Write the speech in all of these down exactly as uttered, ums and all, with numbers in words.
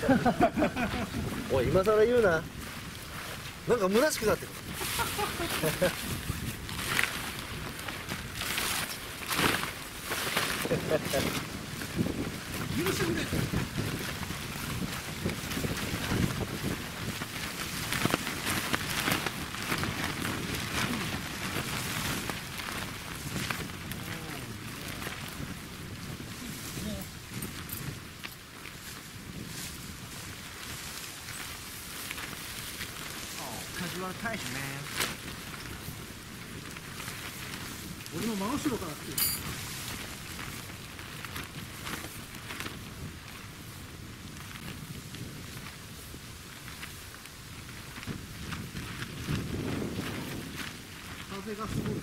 おい今さら言うな。なんか虚しくなってる。 許してくれ。 Because you are tight, man. 俺の真後ろから来てる。風がすごい。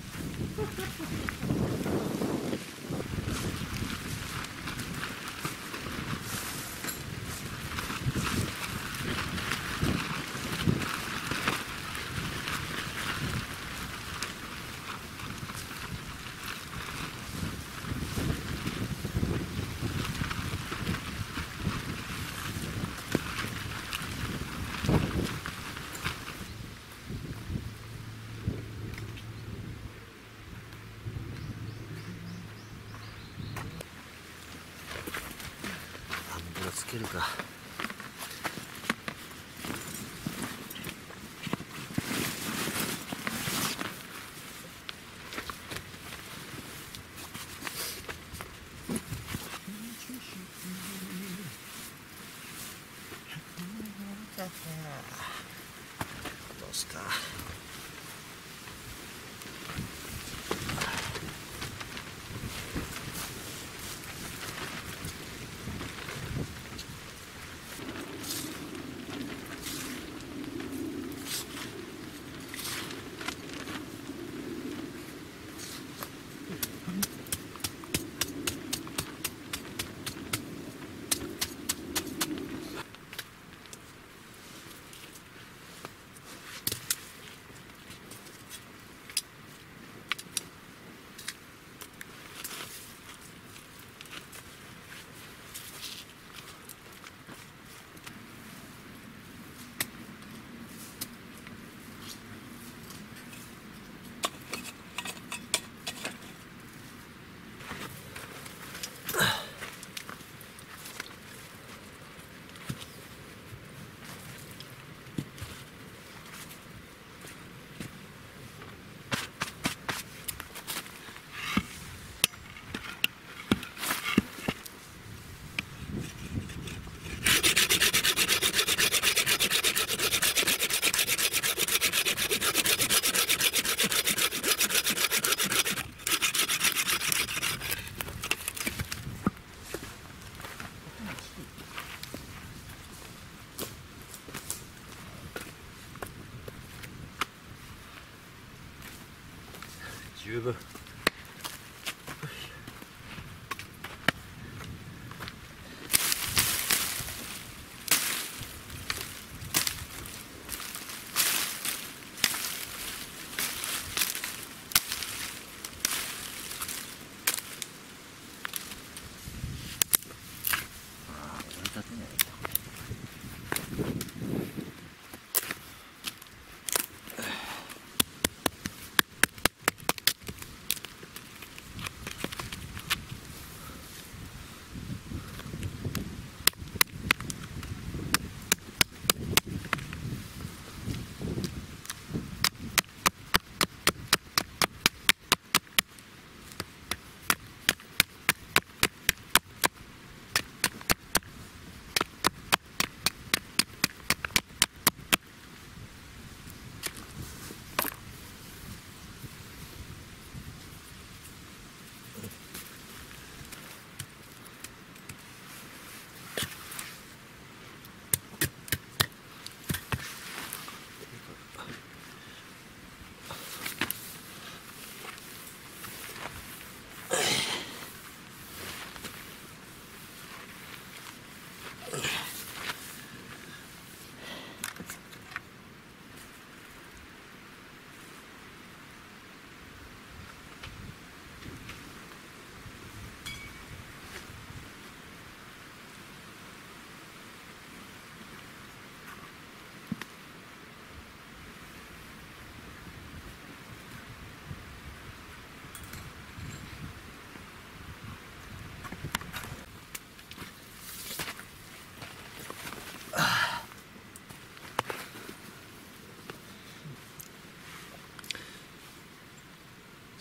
つけるか。どうすか。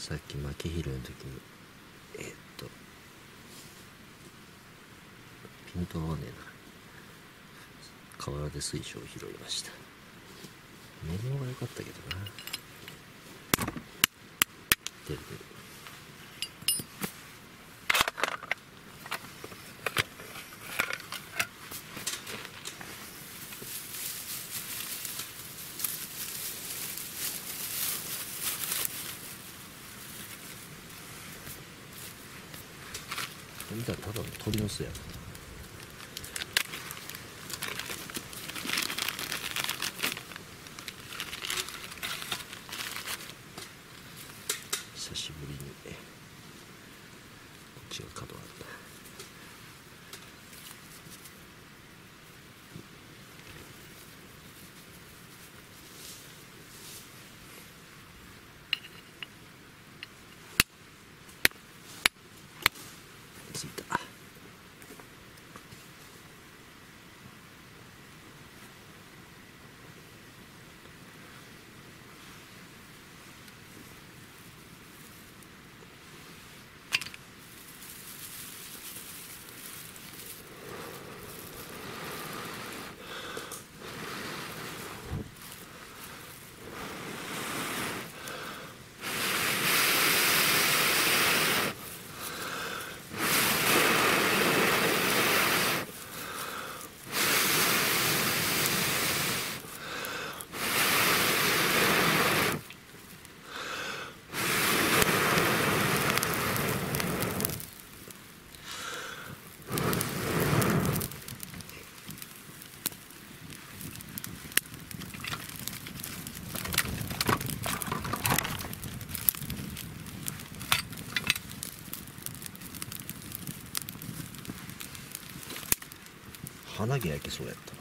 さっき負け拾いの時にえー、っとピント合わねえな。河原で水晶を拾いました。メモが良かったけどな。出る出る。見たらただの鳥の巣やな。久しぶりにこっちが角あるな。ついた。鼻毛焼けそうやったな。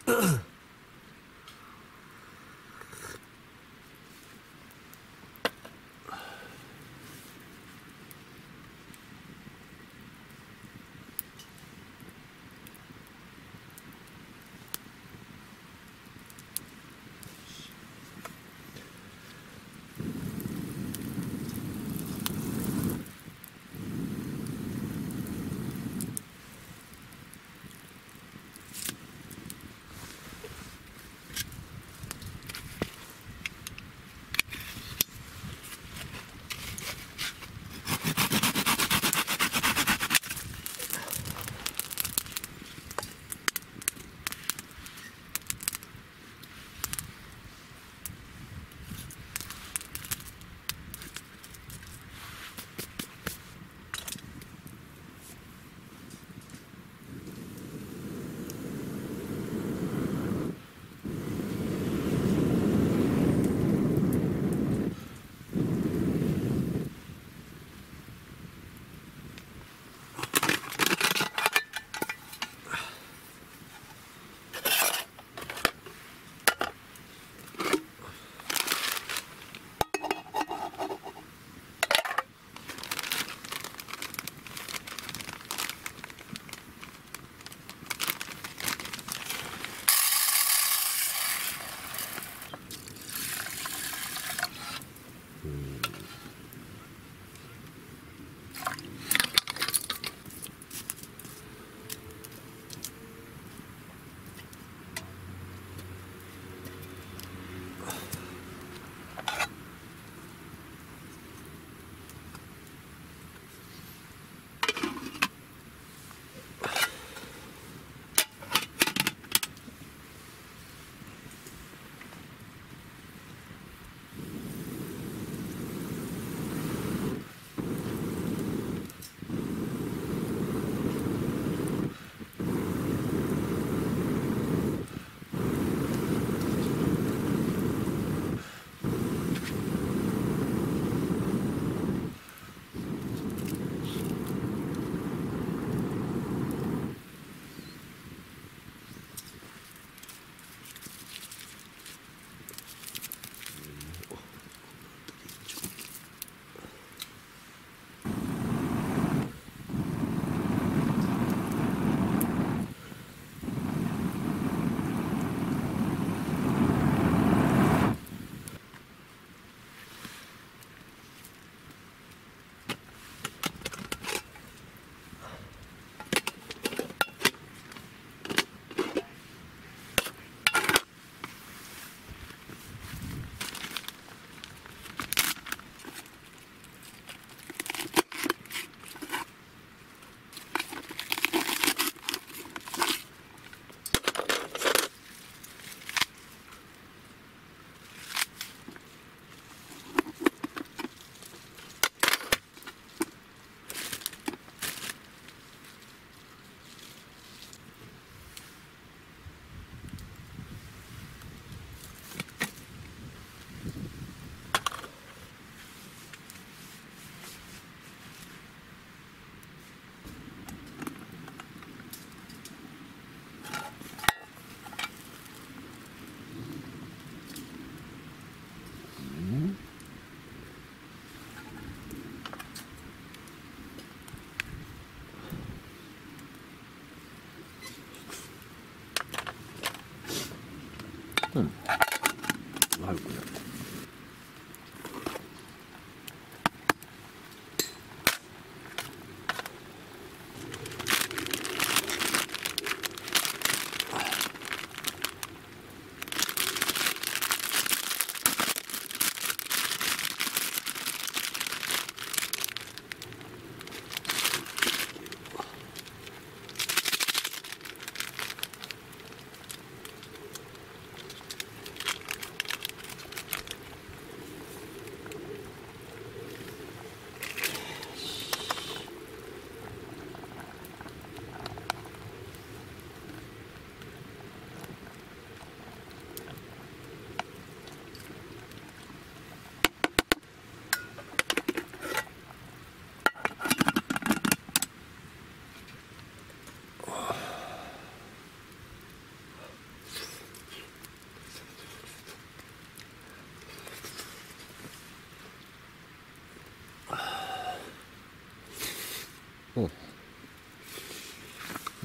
うん。悪くない。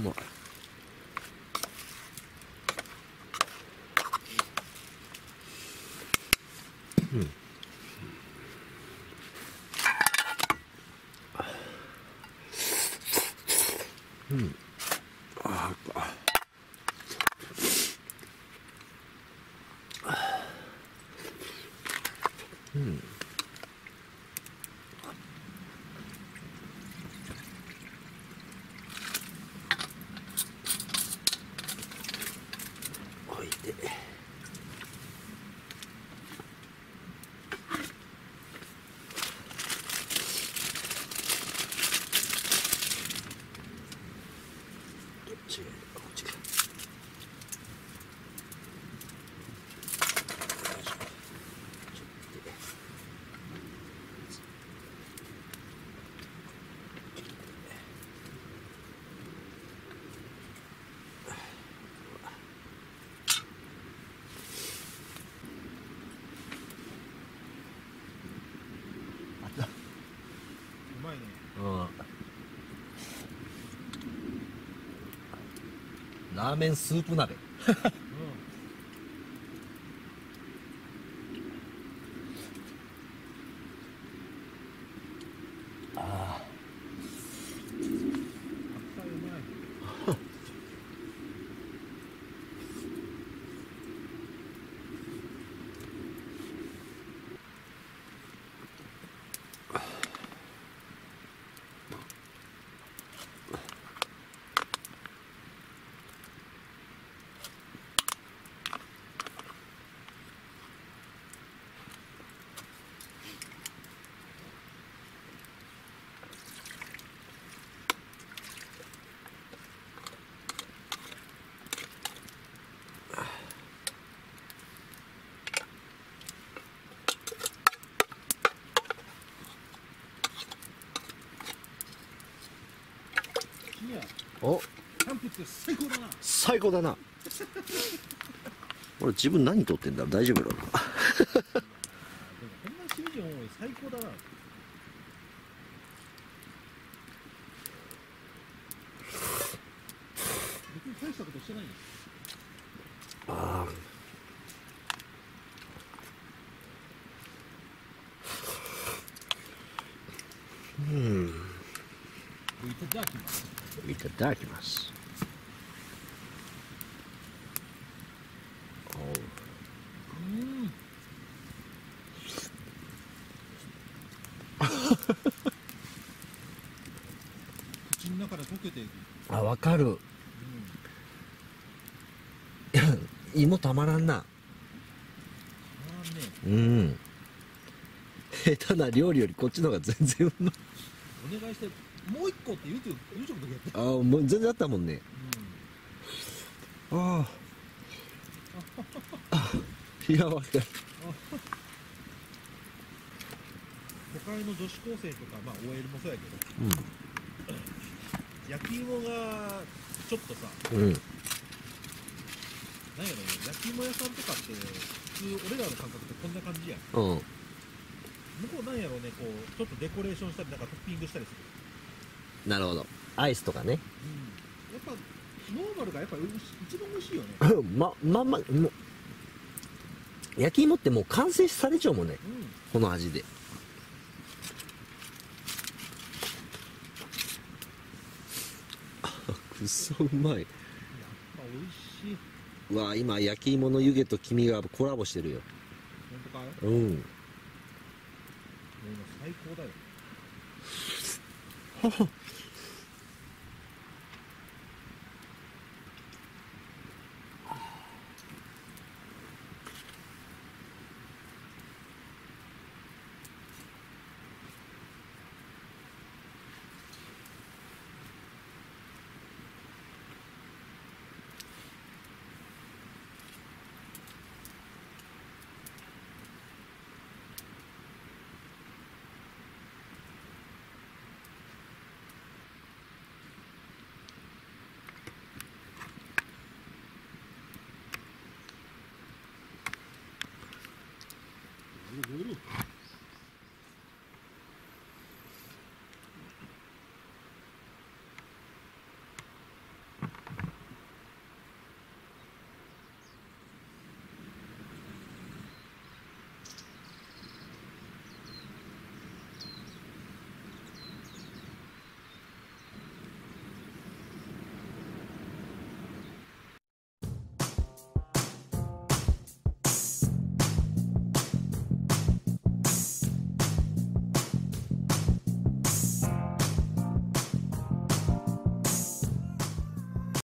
まい。うんうんああうんおいで。どっちがいいか、こっちか。 うまいね。 うん。ラーメンスープ鍋。ああ。 白菜うまい。君はお、 キャンプって最高だな。 最高だな。俺自分何撮ってんだろう、大丈夫だろうか。 でもこんなしみじゃん、最高だな。別に大したことしてないよ。 ああ。うん。 いただきます。 いただきます。 うん。口の中で溶けていく。 あ、わかる。芋たまらんな。 たまらんね。 うん。下手な料理よりこっちの方が全然うまい。 お願いしてもう一個って言うて言うちょくときやって。 ああ、もう全然あったもんね。ああ。いや、わかる。 都会の女子高生とか、まあ オーエル もそうやけど、 う焼き芋がちょっとさ、 ん。うん。 なんやろね、焼き芋屋さんとかって普通俺らの感覚ってこんな感じやん。 うん。 向こうなんやろうね、こうちょっとデコレーションしたりなんかトッピングしたりする。 なるほど。アイスとかね。 うん、やっぱノーマルがやっぱ一番美味しいよね。 ま、まんま、もう、焼き芋ってもう完成されちゃうもんね。 うん、 この味で。くそうまい。 やっぱ美味しい。 うわ、今焼き芋の湯気と黄身がコラボしてるよ。 本当かい？ うん。 もう今最高だよ。う